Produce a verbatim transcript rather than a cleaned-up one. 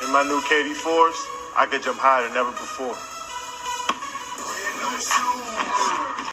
In my new K D fours, I could jump higher than ever before.